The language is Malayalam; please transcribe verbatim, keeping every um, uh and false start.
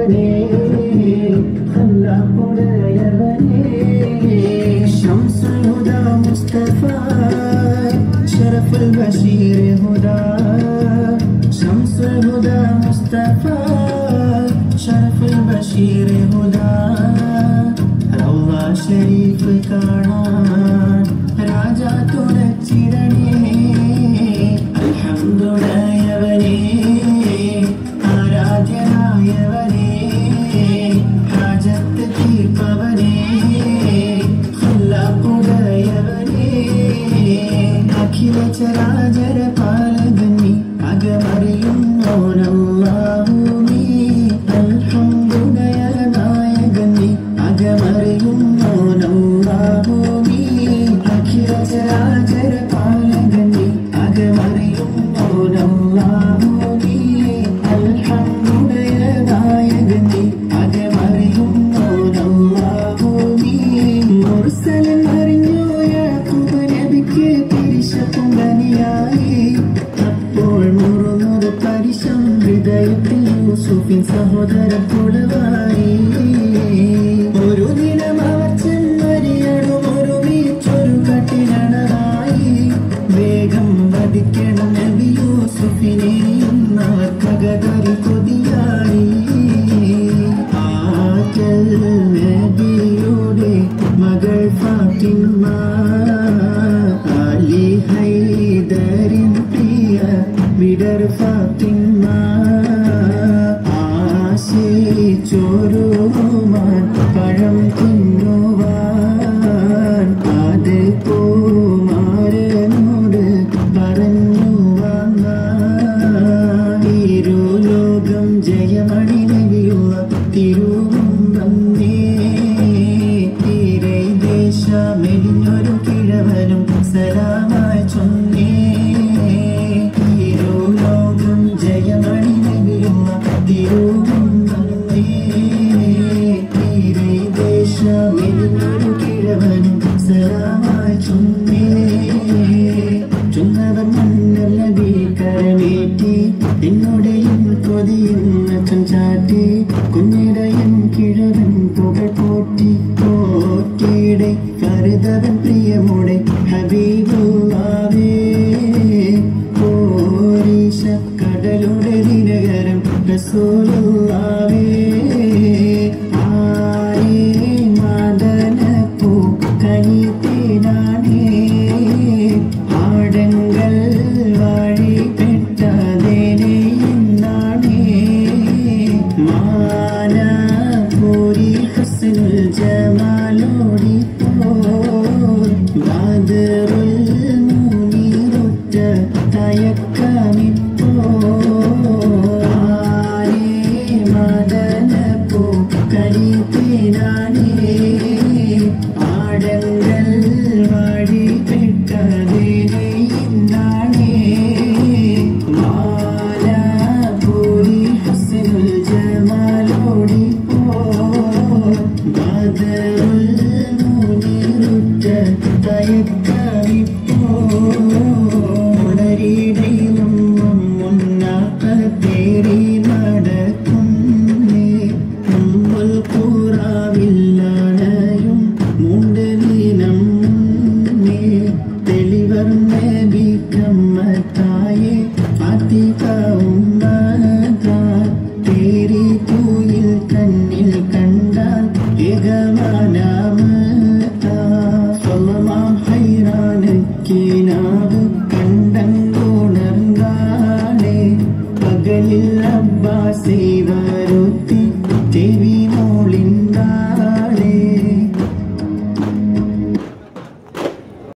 നായകനേ ഖല്ലാഖുടയവനേ ശംസുൽ ഹുദാ മുസ്തഫ ശറഫുൽ ബശീർ ഹുദാ ശംസുൽ ഹുദാ മുസ്തഫ ശറഫുൽ ബശീർ ഹുദാ റൗള ശരീഫ് കാണാൻ രാജാ തുണച്ചിടണേ അൽഹംദുലില്ലാഹയവനേ ആരാധ്യനായവനേ ഹാജത്ത് തീർപ്പവനേ ഖല്ലാഖുടയവനേ അഖില ചരാചര പാലകൻ നീ അകമറിയുന്നോനല്ലാഹു നീ അൽഹംദുലില്ലാഹനായകൻ നീ അകമറിയുന്നോനല്ലാഹു നീ അഖില ചരാചര പാലകൻ നീ അകമറിയുന്നോനല്ലാഹു നീ അൽഹംദുലില്ലാഹനായകൻ നീ അകമറിയുന്നോനല്ലാഹു നീ മുർസലൻ അറിഞ്ഞു യാക്കൂബ് നബിക്ക് തിരിശപ്പുങ്കനിയായി അപ്പോൾ മുറുമുറു പരിശം ഹൃദയത്തിൽ യൂസുഫിൻ സഹോദരൻ കുളവായി ഒരു ദിനം അവർ ചെന്നരിയടും ഒരുമിച്ചൊരു കട്ടിലണറായി വേഗം വധിക്കണം നബി യൂസുഫിനെയും അവർക്കകതറി കൊതിയായി ആറ്റൽ നബിയുടെ മകൾ ഫാത്തിമ അലി ഹൈദരിൻ പ്രിയ വിടർ ഫാത്തിമ ആശിച്ചൊരുമാൻ പഴം തിന്നുവാൻ അത് കുമാരനോട് പറഞ്ഞു വാങ്ങാൻ ഇരുലോകം ജയമണി നബിയുള്ള തിരുവമ്പം തീരെ ദേശമെലിഞ്ഞൊരു കിഴവനും സലാമായി ചൊന്നേ ഇരുലോകം ജയമണി നബിയുള്ള തിരുവമ്പം തീരെ ദേശമെലിഞ്ഞൊരു കിഴവനും സലാമായി ചൊന്നേ ചൊന്നവൻ മന്നൽ നബി കരമേറ്റി എന്നോടെയും കൊതിയുന്നച്ചൻ ചാട്ടി കുഞ്ഞിടയൻ കിഴവൻ പുകൾ പോറ്റി പോറ്റിയുടെ കരുതവൻ പ്രിയമോടെ ഹബീബുള്ളാവേ പോരീശ കടലുടെ ദിനകരം റസൂലുള്ളാവേ ആരേ മാദനപ്പൂ കനിത്തേനാണേ ആടങ്ങൾ വഴിപ്പെട്ടതേനെന്നാണേ മാനപൂരി ഹസ്നുൽ ജമാലോടിപ്പോൾ ബദറുൽ മുനീറുറ്റ തയക്കമിപ്പോൾ ആരേ മദനപ്പൂ കനിത്തേനാണേ